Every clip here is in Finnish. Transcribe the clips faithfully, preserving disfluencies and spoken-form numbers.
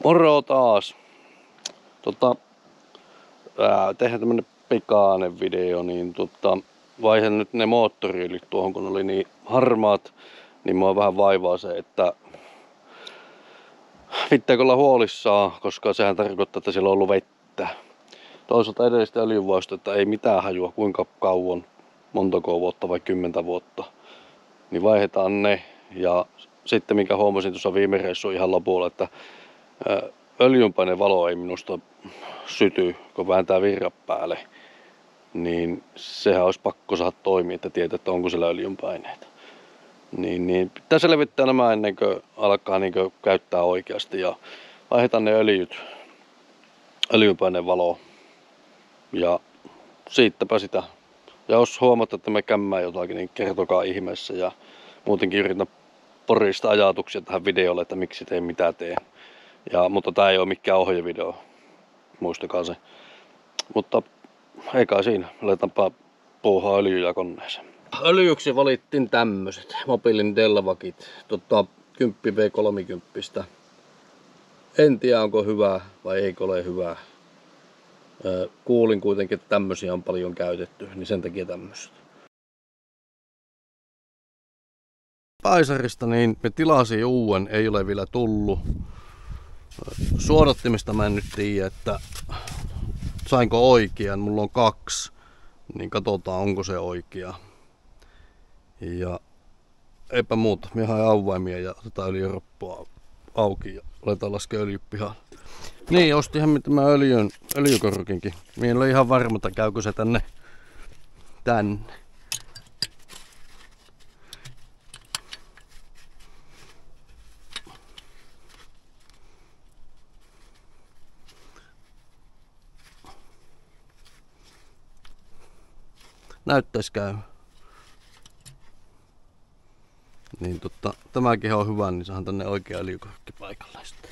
Moro taas. Tota, ää, tehdään tämmönen pikainen video, niin tota, vaihan nyt ne moottoriöljyt tuohon, kun oli niin harmaat, niin mua vähän vaivaa se, että pitääkö olla huolissaan, koska sehän tarkoittaa, että siellä on ollut vettä. Toisaalta edellistä öljynvaistoa, että ei mitään hajua, kuinka kauan, montako vuotta vai kymmentä vuotta, niin vaihdetaan ne. Ja sitten mikä huomasin tuossa viime reissuun ihan lopulla, että öljynpaine valo ei minusta syty, kun vääntää virran päälle, niin sehän olisi pakko saada toimia, että tietää, että onko siellä öljynpaineita. Niin, niin pitää selvittää nämä ennen kuin alkaa niin kuin käyttää oikeasti ja vaihdetaan ne öljyt, öljynpaineen valo ja siitäpä sitä. Ja jos huomatta, että me kämmää jotakin, niin kertokaa ihmeessä ja muutenkin yritän porista ajatuksia tähän videolle, että miksi teen mitä teen. Ja, mutta tää ei ole mikään ohjevideo, muistakaa se. Mutta ei kai siinä, aletaanpa puuhaa öljyjä koneeseen. Öljyksi valittiin tämmöset mobiilin Delvakit, tota kymmenen V kolmekymmentä. En tiedä onko hyvä vai eikö ole hyvä. Kuulin kuitenkin, että tämmösiä on paljon käytetty, niin sen takia tämmöset. Paisarista niin me tilasin uuden, ei ole vielä tullut. Suodattimista mä en nyt tiedä, että sainko oikean, mulla on kaksi, niin katsotaan onko se oikea. Ja eipä muuta, me haen avaimia ja otetaan öljyroppua auki ja aletaan laskea öljy pihaan. Niin, ostihan tämä öljyn, öljykorkinkin. Mie en ole ihan varma, että käykö se tänne, tänne. Näyttäis käy. Niin totta, tämäkin on hyvä, niin saan tänne oikea öljykorkki paikalle sitten.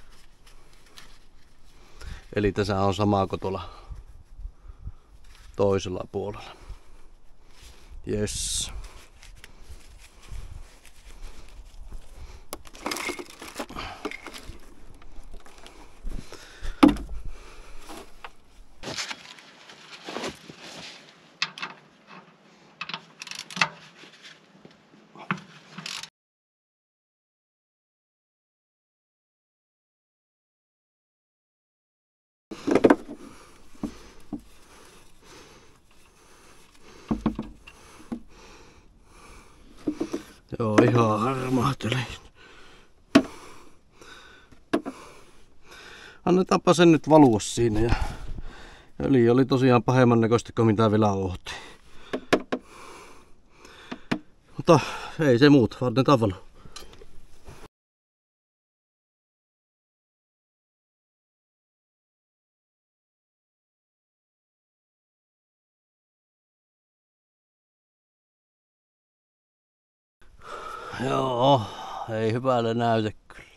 Eli tässä on sama kuin tuolla toisella puolella. Yes. Joo, ihan harmahteli. Annetaanpa sen nyt valua siinä ja öljy oli tosiaan pahemman näköistä kuin mitä vielä ohti. Mutta ei se muuta, annetaan valua. Joo, ei hyvälle näytä kyllä.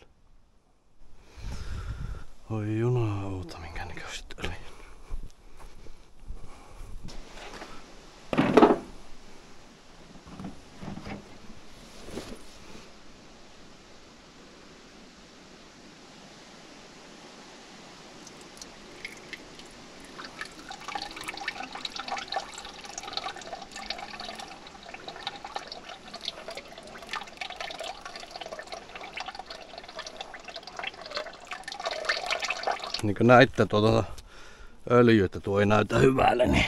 Oi junauta, minkä näköiset öljyt. Niin kuin näitte tuota öljyä, että tuo ei näytä hyvälle, niin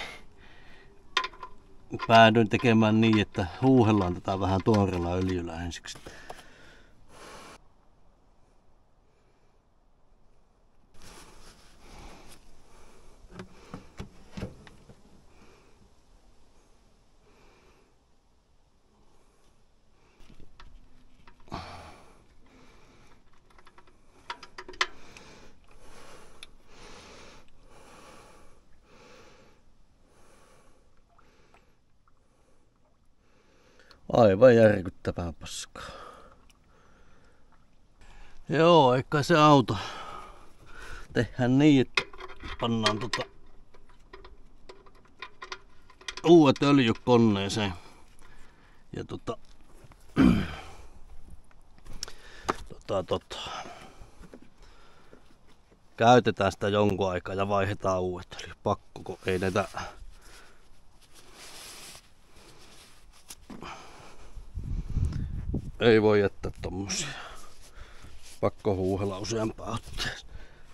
päädyin tekemään niin, että huuhellaan tätä vähän tuoreella öljyllä ensiksi. Aivan järkyttävää paskaa. Joo, eikä se auta. Tehdään niin, että pannaan tota uudet öljyt koneeseen. Ja tota tota tota käytetään sitä jonkun aikaa ja vaihdetaan uudet. Eli pakko, kun ei näitä ei voi jättää tommosia. Pakko huuhella useampaa otteeseen.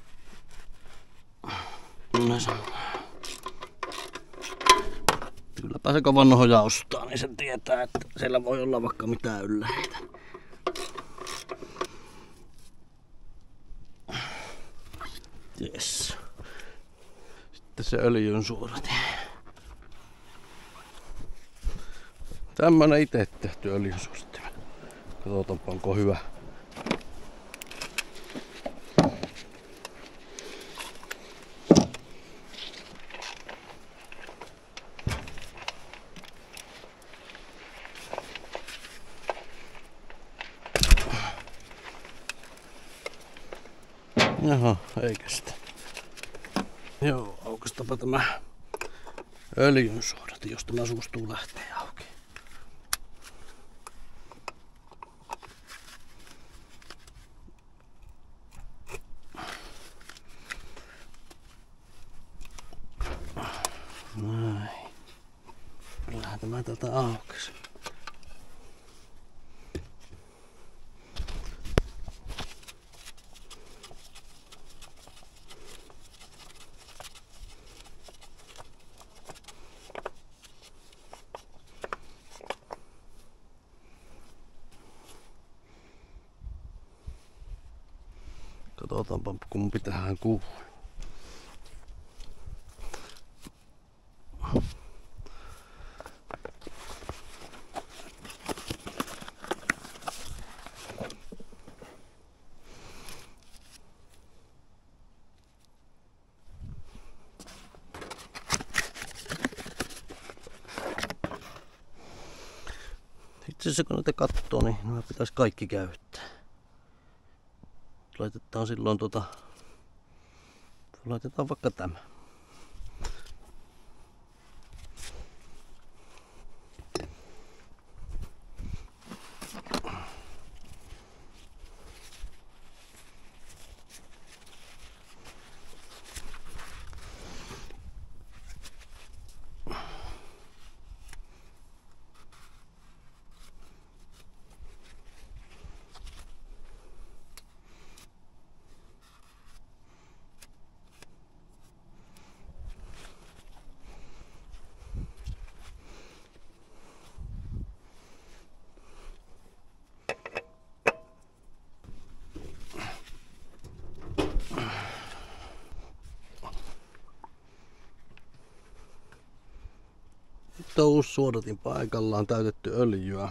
Kylläpä se kovan nohoja ostaa, niin sen tietää, että siellä voi olla vaikka mitään ylläreitä. Yes. Sitten se öljyn suodatin. Tämmönen itse tehty öljynsuodattin. Katsotaanpa onko hyvä. Jaha, eikä sitä. Joo, aukastapa tämä öljynsuodatin, jos tämä suostuu lähtee auki. Näin. Kyllähän tämä tätä aukesi. Katsotaanpa kumpi tähän kuuluu. Itse asiassa kun näitä katsoo, niin nämä pitäisi kaikki käyttää. Laitetaan silloin tota, laitetaan vaikka tämä. Nyt on uusi suodatin paikallaan, täytetty öljyä.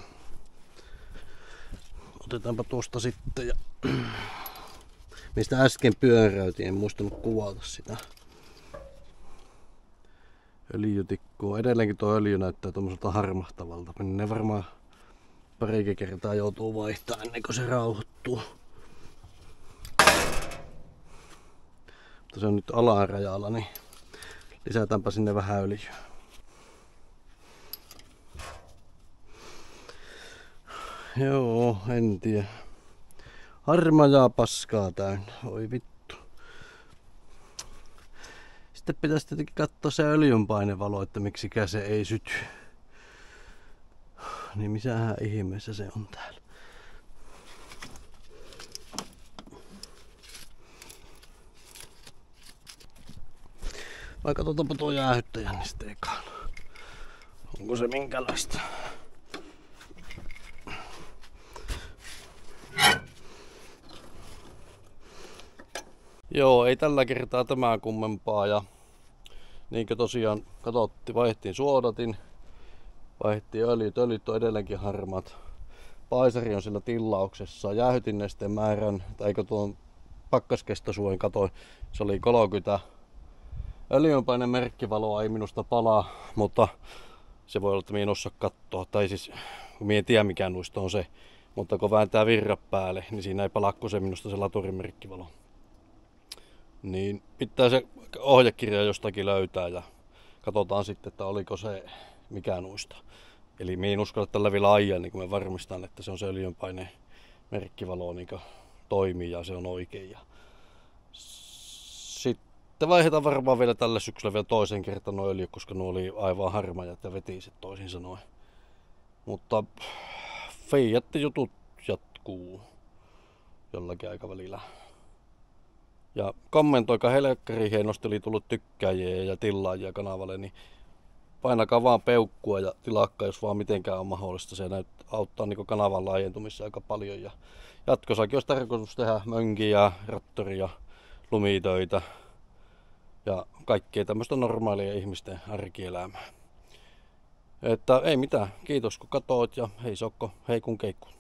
Otetaanpa tuosta sitten ja mistä äsken pyöräytin, en muistanut kuvata sitä öljytikkua. Edelleenkin tuo öljy näyttää tommoselta harmahtavalta. Ne varmaan parikin kertaa joutuu vaihtamaan ennen kuin se rauhoittuu. Mutta se on nyt alarajalla, niin lisätäänpä sinne vähän öljyä. Joo, en tiedä. Harmaajaa paskaa täynnä. Oi vittu. Sitten pitäisi tietenkin katsoa se öljynpainevalo, että miksikä se ei syty. Niin missähän ihmeessä se on täällä. Vai katsotaanpa tuo jäähyttäjä niin sitten ekaan. Onko se minkälaista? Joo, ei tällä kertaa tämä kummempaa ja niin kuin tosiaan katsottiin, vaihdettiin suodatin, vaihdettiin öljyt, öljyt on edelleenkin harmaat. Paisari on sillä tilauksessa, jäähytinnesteen määrän, tai eikö tuon pakkaskestosuojen katoin, se oli kolmekymmentä. Öljynpaineen merkkivaloa ei minusta palaa, mutta se voi olla, että minä en osaa katsoa, tai siis minä en tiedä mikä nuista on se, mutta kun vääntää virra päälle, niin siinä ei palaa kuin se minusta se laturin merkkivalo. Niin pitää se ohjekirja jostakin löytää ja katsotaan sitten, että oliko se mikä nuista. Eli minä en uskalla tällä vielä ajaa, niin kun me varmistan, että se on se öljynpaineen merkkivalo niin toimii ja se on oikein. Ja sitten vaihdetaan varmaan vielä tällä syksyllä vielä toisen kerran nuo öljyt, koska nuo oli aivan harmaajat ja vetiset toisin sanoen. Mutta Fiat-jutut jatkuu jollakin aikavälillä. Ja kommentoikaa helkkari hienosti, oli tullut tykkääjiä ja tilaajia kanavalle, niin painakaa vaan peukkua ja tilakkaa, jos vaan mitenkään on mahdollista. Se näyt, auttaa niin kanavan laajentumissa aika paljon. Ja jatkossakin olisi tarkoitus tehdä mönkiä, rattoria, lumitöitä ja kaikkea tämmöistä normaalia ihmisten arkielämää. Että ei mitään, kiitos kun katoit ja hei Sokko, hei kun keikku.